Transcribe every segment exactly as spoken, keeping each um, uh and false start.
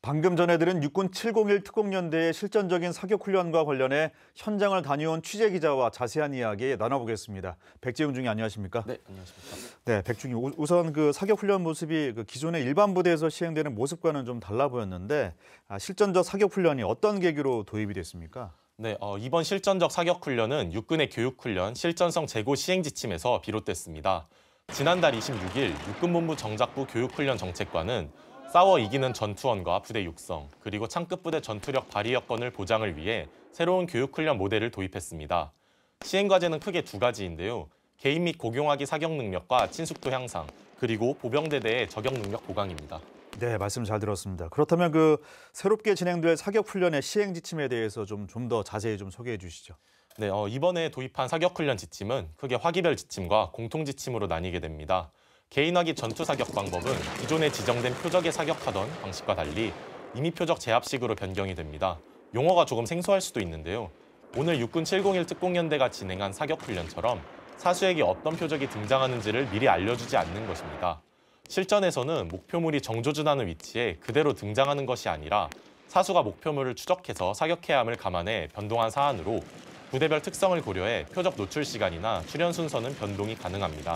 방금 전해드린 육군 칠공일 특공연대의 실전적인 사격훈련과 관련해 현장을 다녀온 취재기자와 자세한 이야기 나눠보겠습니다. 백지웅 중위 안녕하십니까? 네, 안녕하십니까? 네, 백중위 우선 그 사격훈련 모습이 그 기존의 일반 부대에서 시행되는 모습과는 좀 달라 보였는데 아, 실전적 사격훈련이 어떤 계기로 도입이 됐습니까? 네, 어, 이번 실전적 사격훈련은 육군의 교육훈련 실전성 재고 시행 지침에서 비롯됐습니다. 지난달 이십육일 육군본부 정작부 교육훈련 정책과는 싸워 이기는 전투원과 부대 육성, 그리고 창급 부대 전투력 발휘 여건을 보장을 위해 새로운 교육훈련 모델을 도입했습니다. 시행 과제는 크게 두 가지인데요. 개인 및 고경화기 사격 능력과 친숙도 향상, 그리고 보병대대의 저격 능력 보강입니다. 네, 말씀 잘 들었습니다. 그렇다면 그 새롭게 진행될 사격훈련의 시행 지침에 대해서 좀 좀 더 자세히 좀 소개해 주시죠. 네, 어, 이번에 도입한 사격훈련 지침은 크게 화기별 지침과 공통 지침으로 나뉘게 됩니다. 개인화기 전투 사격 방법은 기존에 지정된 표적에 사격하던 방식과 달리 임의 표적 제압식으로 변경이 됩니다. 용어가 조금 생소할 수도 있는데요. 오늘 육군 칠공일 특공연대가 진행한 사격훈련처럼 사수에게 어떤 표적이 등장하는지를 미리 알려주지 않는 것입니다. 실전에서는 목표물이 정조준하는 위치에 그대로 등장하는 것이 아니라 사수가 목표물을 추적해서 사격해야 함을 감안해 변동한 사안으로 부대별 특성을 고려해 표적 노출 시간이나 출현 순서는 변동이 가능합니다.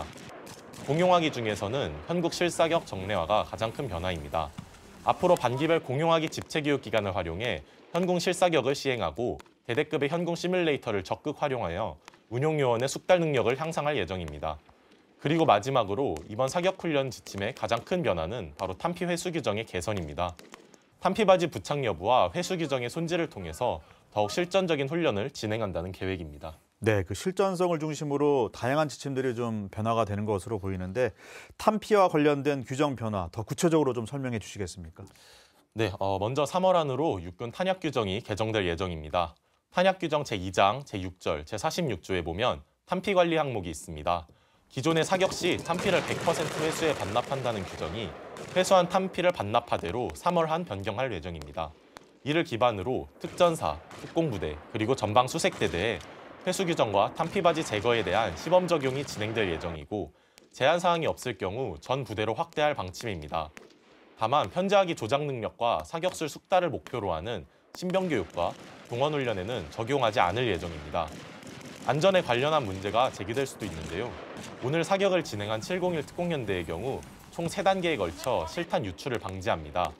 공용화기 중에서는 현국 실사격 정례화가 가장 큰 변화입니다. 앞으로 반기별 공용화기 집체교육 기간을 활용해 현궁 실사격을 시행하고 대대급의 현궁 시뮬레이터를 적극 활용하여 운용요원의 숙달 능력을 향상할 예정입니다. 그리고 마지막으로 이번 사격훈련 지침의 가장 큰 변화는 바로 탄피 회수 규정의 개선입니다. 탄피바지 부착 여부와 회수 규정의 손질을 통해서 더욱 실전적인 훈련을 진행한다는 계획입니다. 네, 그 실전성을 중심으로 다양한 지침들이 좀 변화가 되는 것으로 보이는데 탄피와 관련된 규정 변화 더 구체적으로 좀 설명해 주시겠습니까? 네, 어, 먼저 삼월 안으로 육군 탄약 규정이 개정될 예정입니다. 탄약 규정 제이장, 제육절, 제사십육조에 보면 탄피 관리 항목이 있습니다. 기존의 사격 시 탄피를 백 퍼센트 회수해 반납한다는 규정이 회수한 탄피를 반납하대로 삼월 한 변경할 예정입니다. 이를 기반으로 특전사, 특공부대, 그리고 전방 수색대대에 회수 규정과 탄피바지 제거에 대한 시범 적용이 진행될 예정이고 제한 사항이 없을 경우 전 부대로 확대할 방침입니다. 다만 편제하기 조작 능력과 사격술 숙달을 목표로 하는 신병교육과 동원훈련에는 적용하지 않을 예정입니다. 안전에 관련한 문제가 제기될 수도 있는데요. 오늘 사격을 진행한 칠공일 특공연대의 경우 총 세 단계에 걸쳐 실탄 유출을 방지합니다.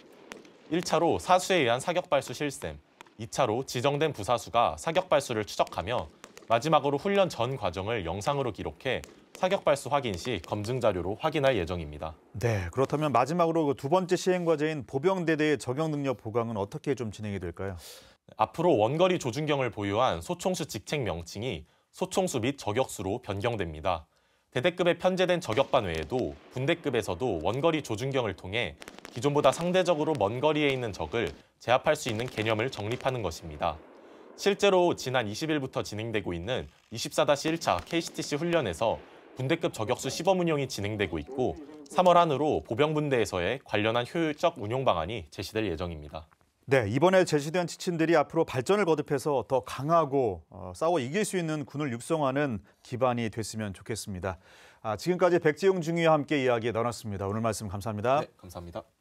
일 차로 사수에 의한 사격 발수 실셈, 이 차로 지정된 부사수가 사격 발수를 추적하며 마지막으로 훈련 전 과정을 영상으로 기록해 사격 발수 확인 시 검증 자료로 확인할 예정입니다. 네, 그렇다면 마지막으로 그 두 번째 시행 과제인 보병대대의 저격 능력 보강은 어떻게 좀 진행이 될까요? 앞으로 원거리 조준경을 보유한 소총수 직책 명칭이 소총수 및 저격수로 변경됩니다. 대대급에 편제된 저격반 외에도 분대급에서도 원거리 조준경을 통해 기존보다 상대적으로 먼 거리에 있는 적을 제압할 수 있는 개념을 정립하는 것입니다. 실제로 지난 이십일부터 진행되고 있는 이십사 일 차 케이씨티씨 훈련에서 분대급 저격수 시범 운용이 진행되고 있고 삼월 안으로 보병분대에서의 관련한 효율적 운용 방안이 제시될 예정입니다. 네, 이번에 제시된 지침들이 앞으로 발전을 거듭해서 더 강하고 어, 싸워 이길 수 있는 군을 육성하는 기반이 됐으면 좋겠습니다. 아, 지금까지 백지웅 중위와 함께 이야기 나눴습니다. 오늘 말씀 감사합니다. 네, 감사합니다.